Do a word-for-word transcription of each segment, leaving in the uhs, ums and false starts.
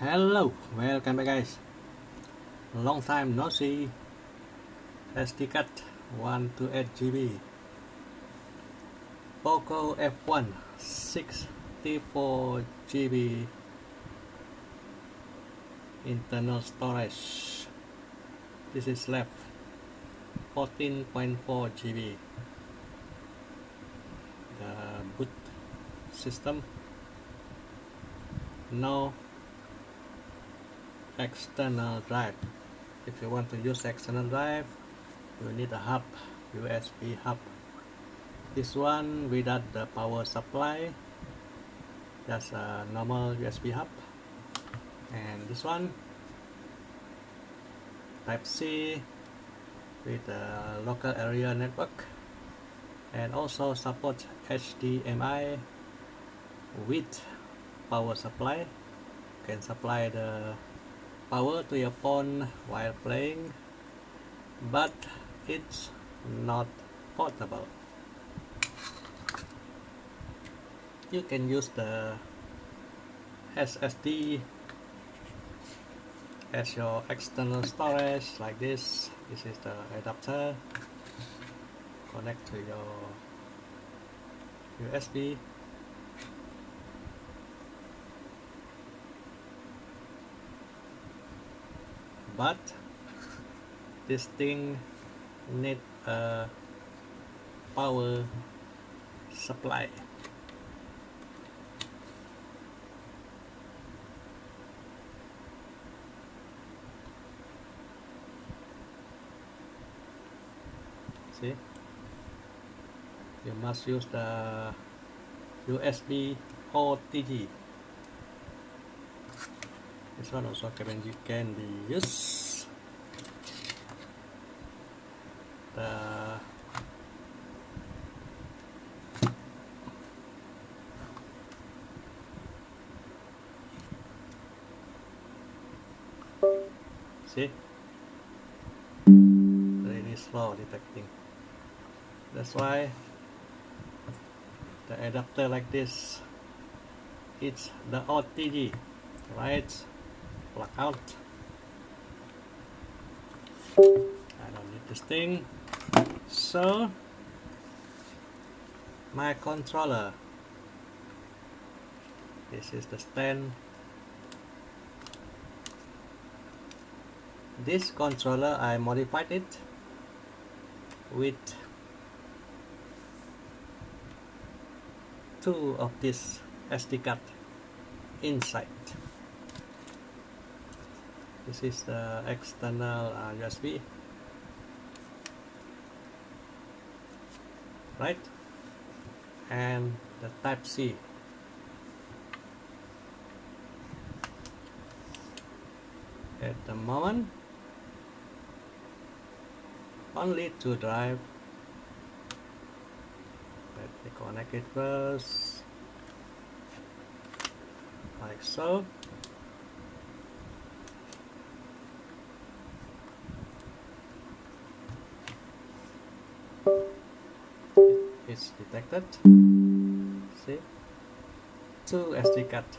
Hello, welcome back guys. Long time no see. S D card one twenty-eight G B. Poco F one sixty-four G B internal storage. This is left fourteen point four G B. The boot system. No external drive. If you want to use external drive, you need a hub, U S B hub. This one without the power supply, just a normal U S B hub. And this one Type C with a local area network, and also support H D M I with power supply. You can supply the power to your phone while playing, but it's not portable. You can use the S S D as your external storage like this. This is the adapter. Connect to your U S B. But this thing need a power supply. See, you must use the U S B O T G. This one also can, can be used. The see, really slow detecting. That's why the adapter like this, it's the O T G, right? Plug out. I don't need this thing. So my controller, this is the stand. This controller I modified it with two of this S D card inside. This is the external uh, U S B, right? And the Type C. At the moment, only two drive. Let me connect it first, like so. It's detected. See, two S D card,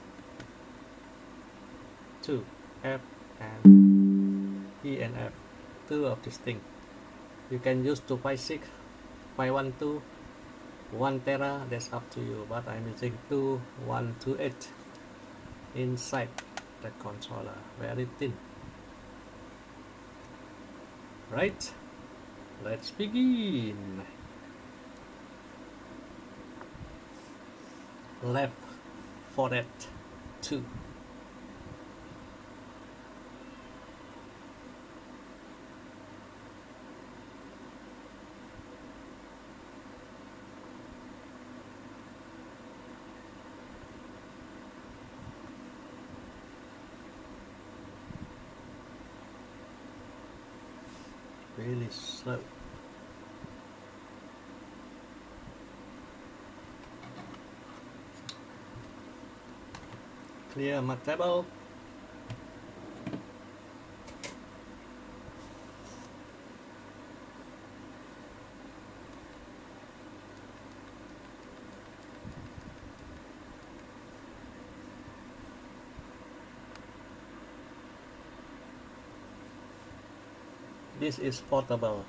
two F and E and F, two of this thing. You can use two fifty-six, five twelve, one tera. That's up to you. But I'm using two one twenty-eight inside the controller, very thin. Right? Let's begin. Left for that two. Really slow. Clear my table. this is portable.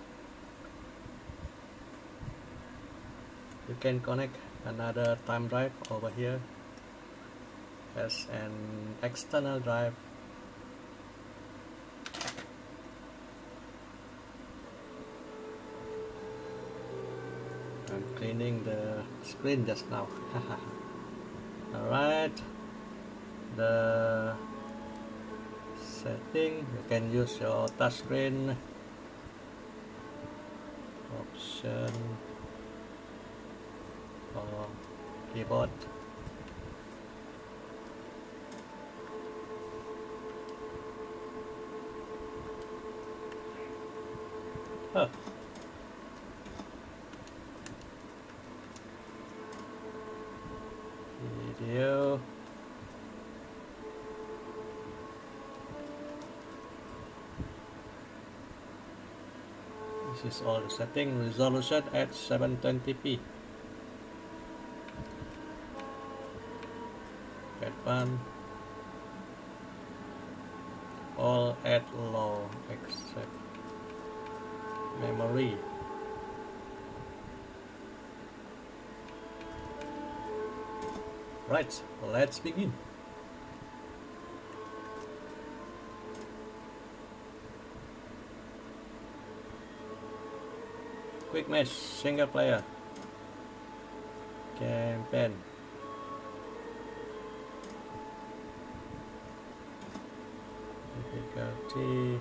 You can connect another thumb drive over here as an external drive. I'm cleaning the screen just now. Alright, the setting, you can use your touchscreen option or keyboard. Huh. Video. This is all the setting. Resolution at seven twenty p. One, all at low except memory. Right, let's begin. Quick match, single player, campaign. Difficulty.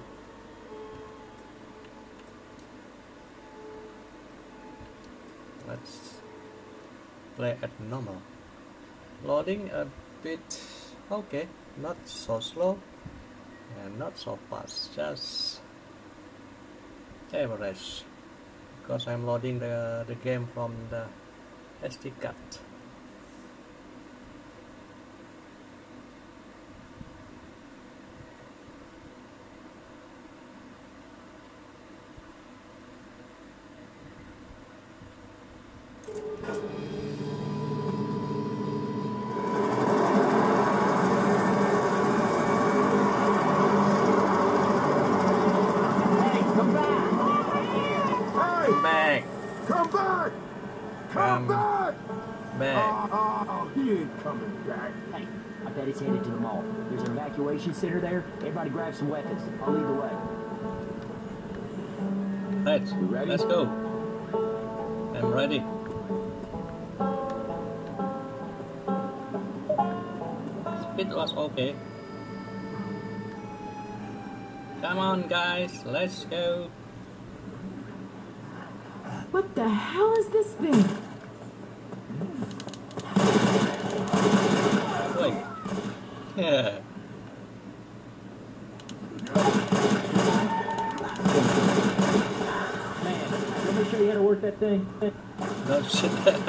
Let's play at normal. Loading a bit okay, not so slow and not so fast, just average, because I'm loading the, the game from the S D card. Come back! Come back! Back. Oh, he ain't coming back. Hey, I bet he's headed to the mall. There's an evacuation center there. Everybody grab some weapons. I'll lead the way. Let's, ready? let's go. I'm ready. Speed was okay. Come on guys, let's go. What the hell is this thing? Wait. Yeah. Man, let me show you how to work that thing. No shit.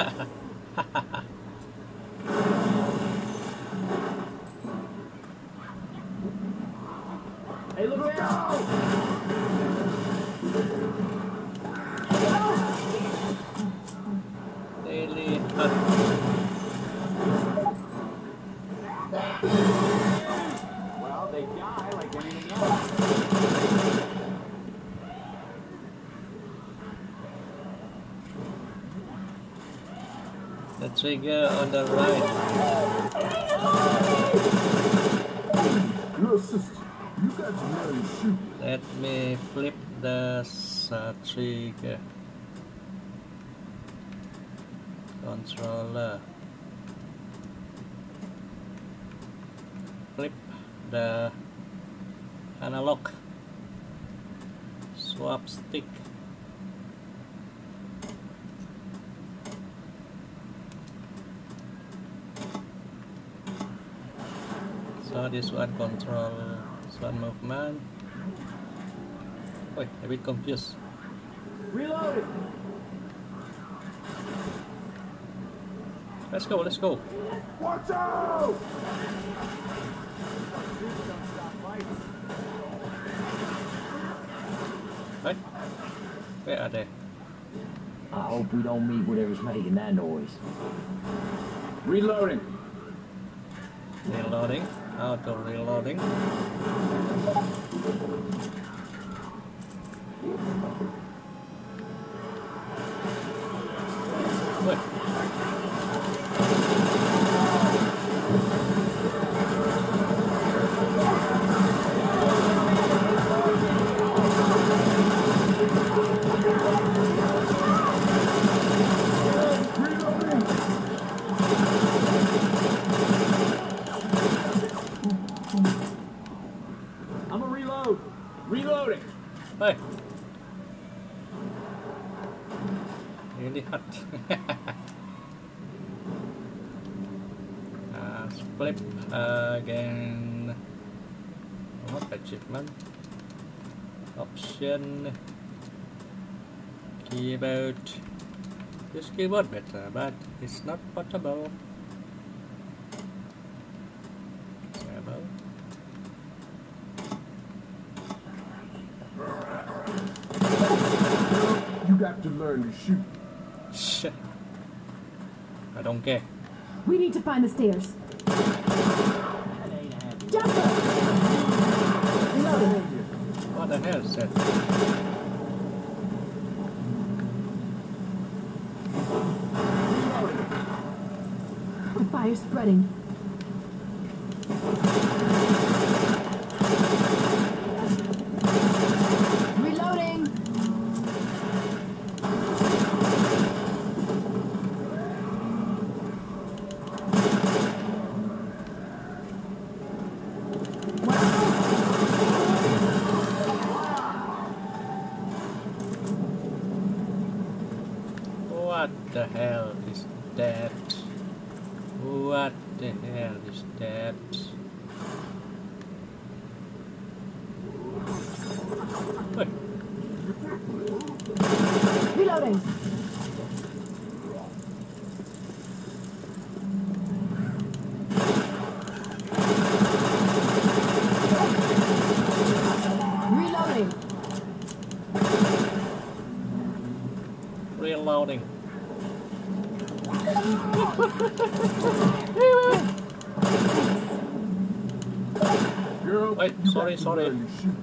Hey, look out! Daily hut. Well, they die like anything else. The trigger on the right. Your sister, you got to learn to shoot. Let me flip the uh, trigger. Controller. Flip the analog. Swap stick. So this one control, this one movement. Wait, a bit confused. Reload it! Let's go, let's go. Watch out! Right? Where are they? I hope we don't meet whatever's making that noise. Reloading. Reloading. Auto reloading. Wait. I'm gonna reload. Reloading. Hey. Really hot. uh, split again. What achievement? Option. Keyboard. This keyboard better, but it's not portable. Disable. You got to learn to shoot. Shit. I don't care. We need to find the stairs. That ain't happening. Jumper! Reloading. What the hell is that? The fire's spreading. Reloading. What the hell is that? What the hell is that? Wait. Reloading. Reloading. Reloading. Girl, Wait, you sorry, got to sorry. learn to shoot.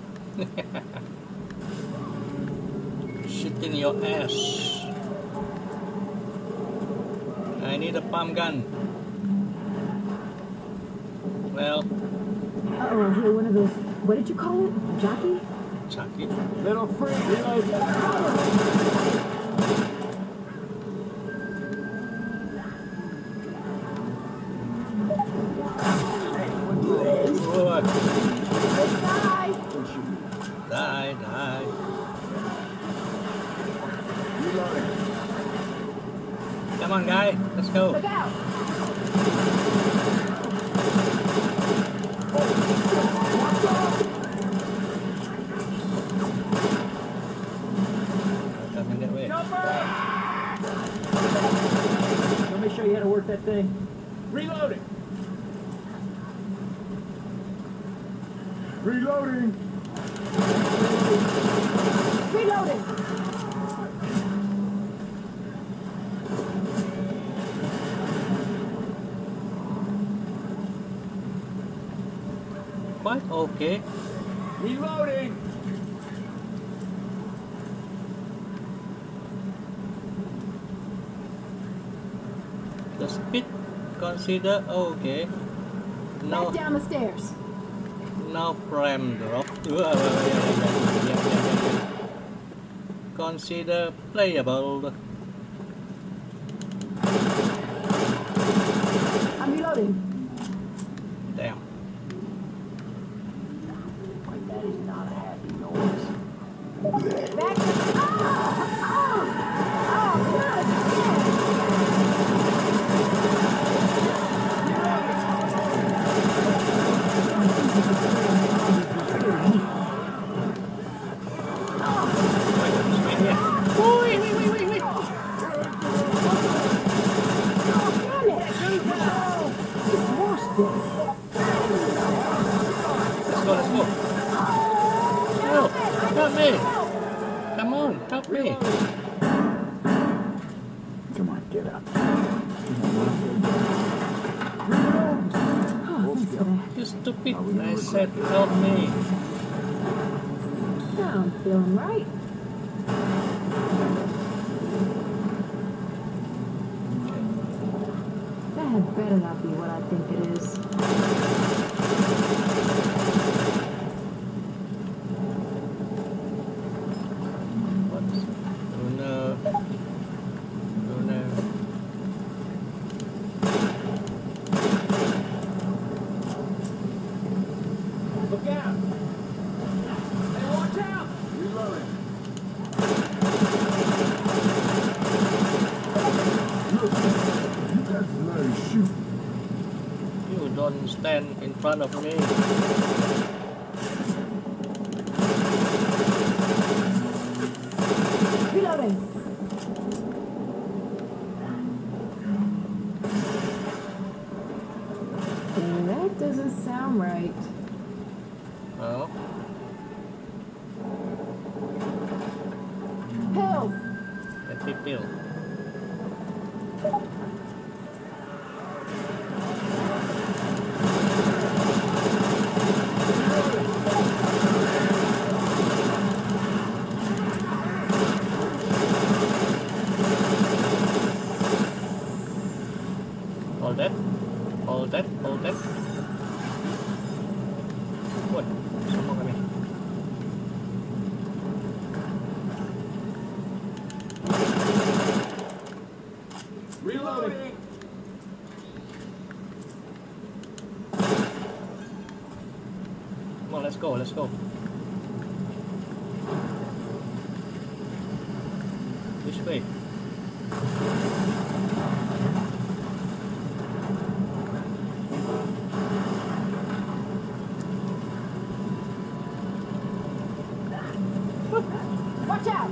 Shit in your ass. I need a pump gun. Well, Uh-oh, I hear one of those, what did you call it? A jockey? Chucky. Little freak. Reload. Oh, Die! die, die. Reloading. Come on, guy. Let's go. Look out! Come in that way. Let me show you how to work that thing. Reloading. Reloading. Reloading! Quite okay. Reloading. The speed consider okay. No, Back down the stairs. no frame drop. Consider playable. I'm reloading. Damn. That is not a happy noise. Back. Oh! Oh! Oh, God! Wait, wait, wait, wait, wait. Damn it! Just wash this. Let's go, let's go. Help! Help me! Come on, help me! Come on, get up. Oh, thanks for that. You stupid! I said help me. Now I'm feeling right. That had better not be what I think it is. What? Oh no. Oh no. Look out! Hey, watch out! Reloading. Look, you got to learn to shoot. You don't stand in front of me. Reloading. That doesn't sound right. Oh. Help! Let me feel. Hold that. Hold that. Hold that. What? Semua kami. Reloading. Come on, let's go. Let's go. Which way? Watch out!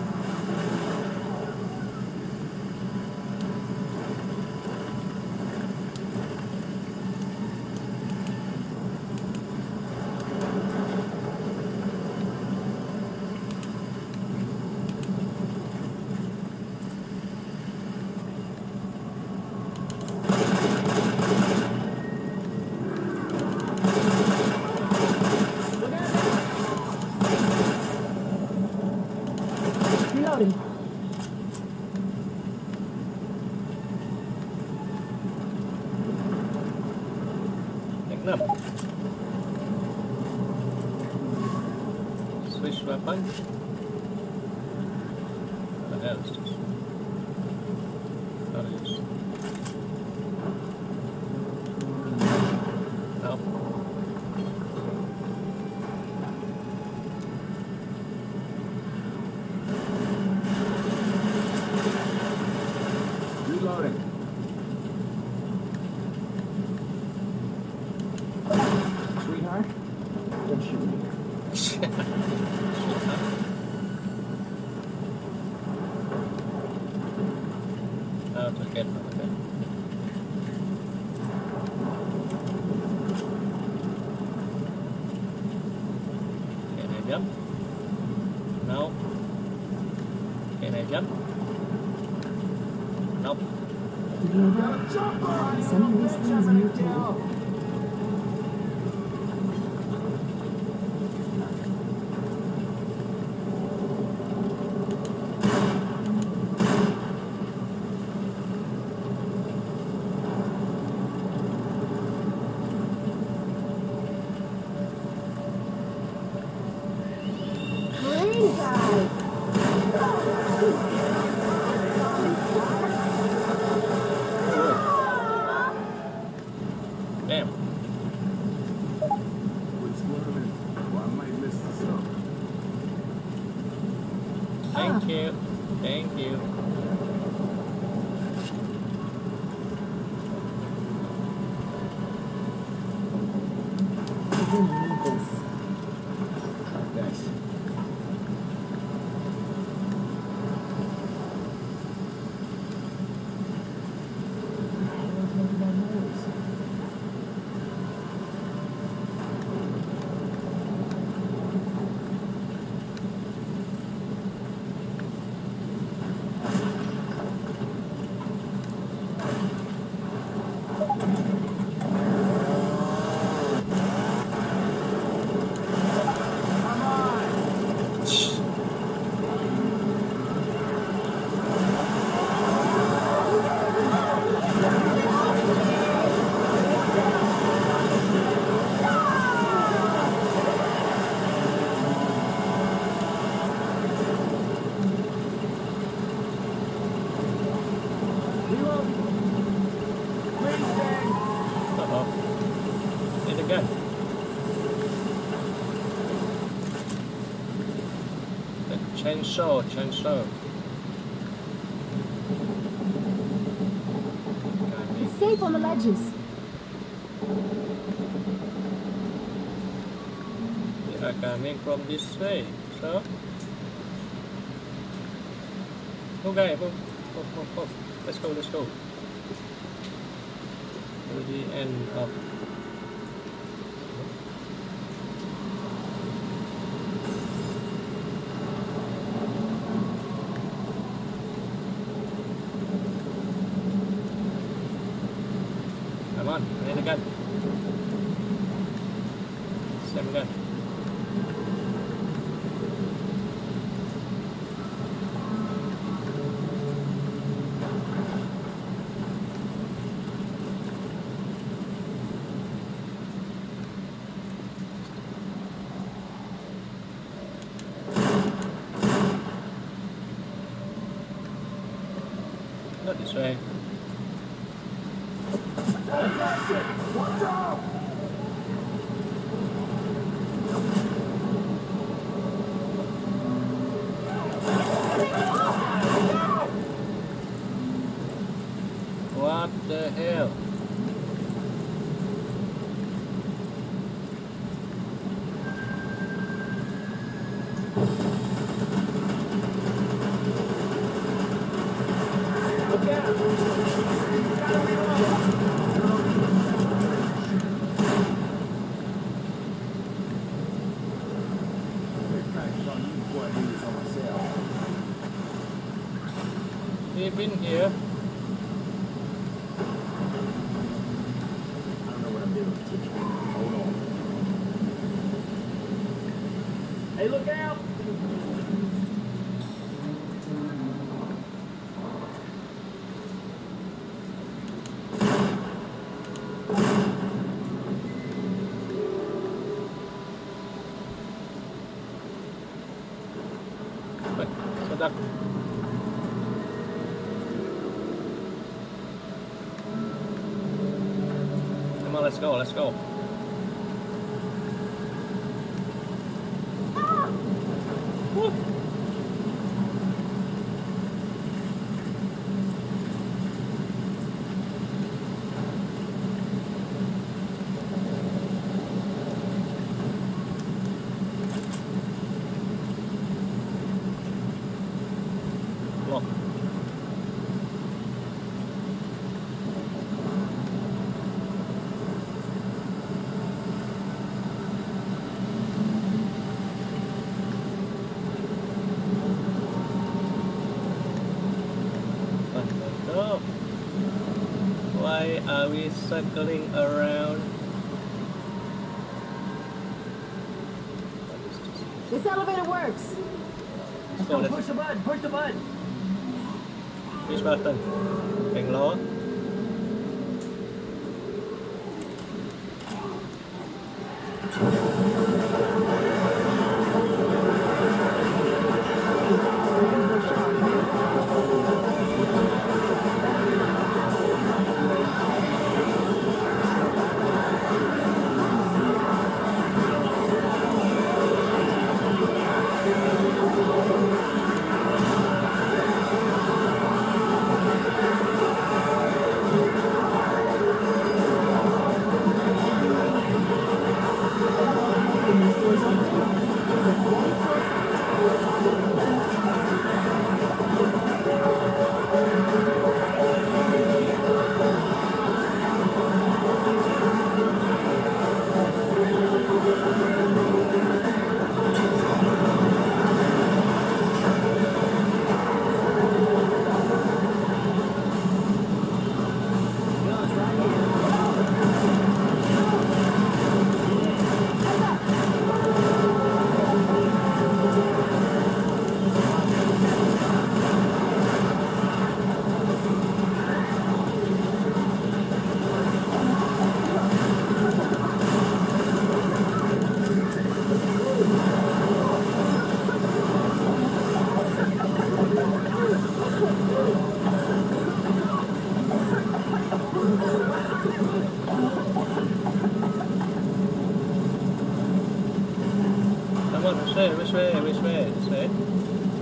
Reloading. Enam. Switch weapon. What else? What else? No. Reloading. Sweetheart, don't shoot me. How to get out of it? Can I jump? No. Can I jump? Nope. You know what? Some of these things mutate. Green guy! Damn. Which one? Well, I might miss this up. Thank you. Thank you. I didn't need this. Thanks. Chainsaw, chainsaw. It's safe on the ledges. They are coming from this way, so. Okay, move, move, move, move. Let's go, let's go. To the end of. Come on, I need a gun. Same gun. Not this way. Watch out! What the hell? Look out! We've been here. I don't know what I'm doing. Hold on. Hey, look out! Wait, sedap. Come on, let's go, let's go. Woo. Look. Oh, why are we circling around? What is this? This elevator works. Let's go, let's Push the button, push the button. Which button? Bang lower? Come on, which way, which way, which way, this way?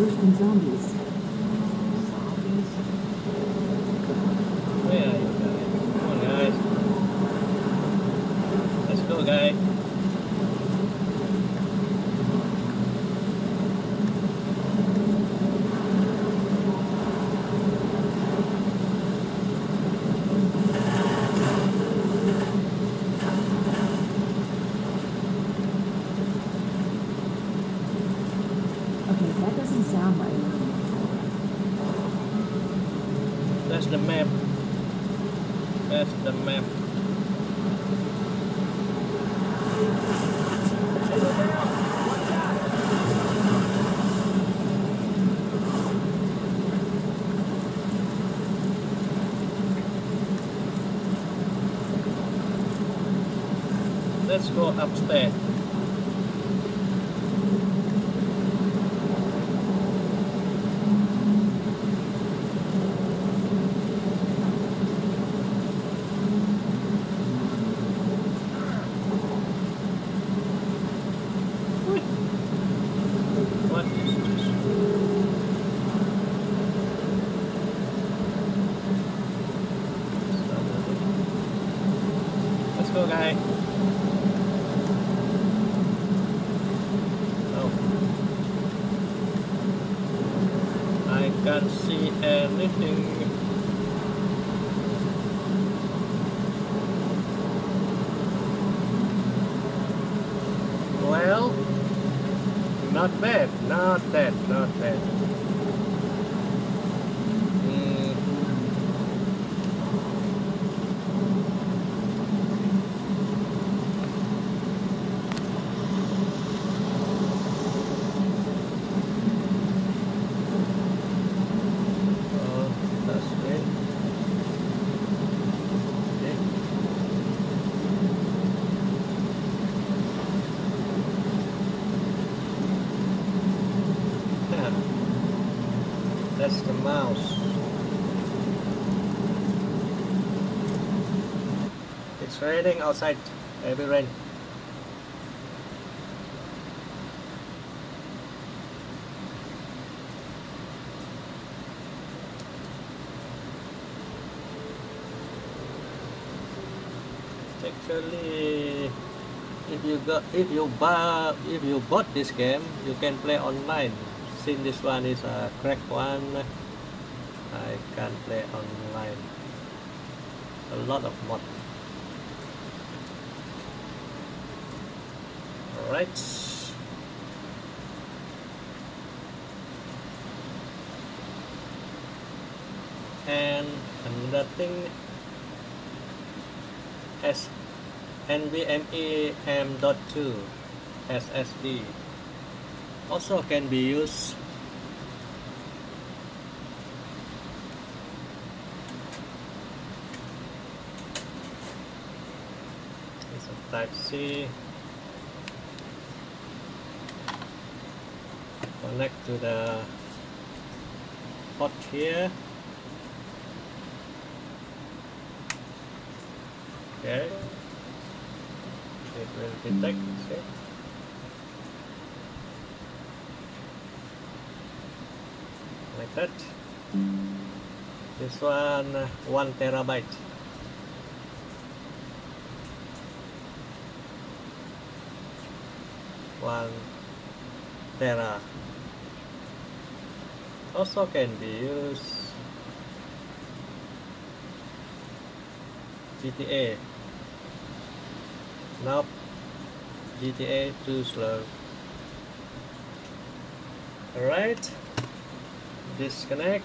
worse than zombies. Where are you guys? Come on, guys. Let's go, guys. Okay, that doesn't sound right. That's the map. That's the map. Let's go upstairs. What is this? Let's go, guys. Oh. I can't see anything. Well, not bad, not bad, not bad. Mm. Oh, that's great. Okay. That's the mouse. It's raining outside. Heavy rain. Actually, if you got, if you buy, if you bought this game, you can play online. Since this one is a cracked one, I can play online. A lot of mod. Alright. And another thing, as NVMe M dot two S S D also can be used. It's a Type C. Connect to the port here. Okay. It will detect. Okay. Like that. This one uh, one terabyte. One tera. Also can be used G T A. Nope. G T A too slow. Alright. Disconnect.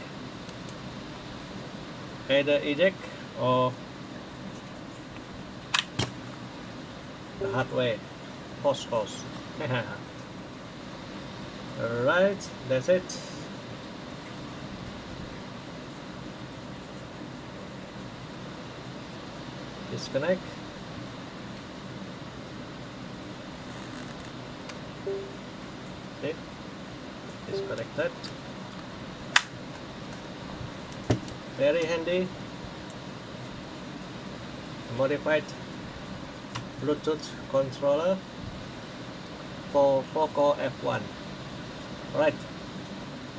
Either eject or the hard way. Post post. Alright, that's it. Disconnect. Okay. Disconnect that. Very handy. Modified Bluetooth controller for Poco F one. Right.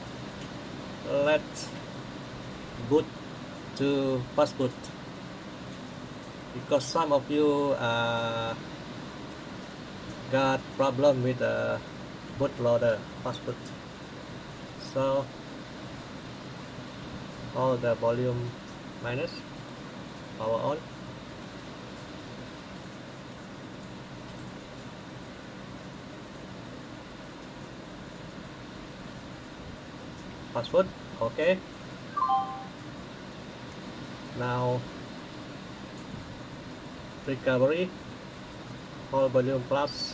let's boot to fast boot, because some of you uh, got problem with the bootloader fast boot. So all the volume minus, power on. Fast boot, okay. Now recovery, all volume plus.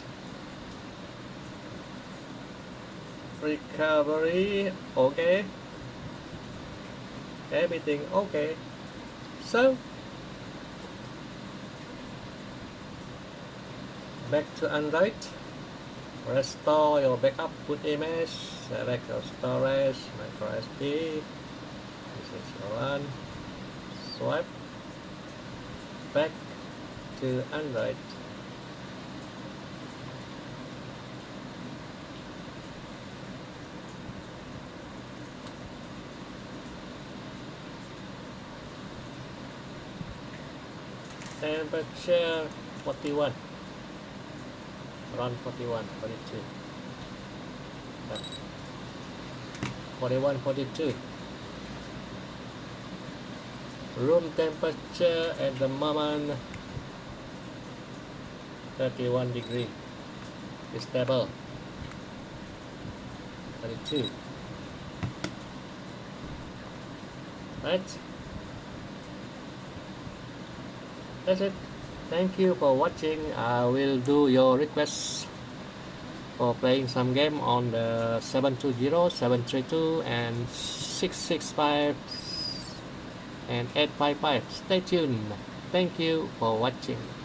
Recovery, okay. Everything okay. So back to Android. Restore your backup boot image. Select your storage, micro S D. This is your one. Swipe back to Android. Temperature forty-one, around forty-one, forty-two, forty-one, forty-two. Room temperature at the moment thirty-one degree, is stable. thirty-two, right? That's it. Thank you for watching. I will do your requests for playing some game on the seven two zero, seven three two and six six five and eight five five. Stay tuned. Thank you for watching.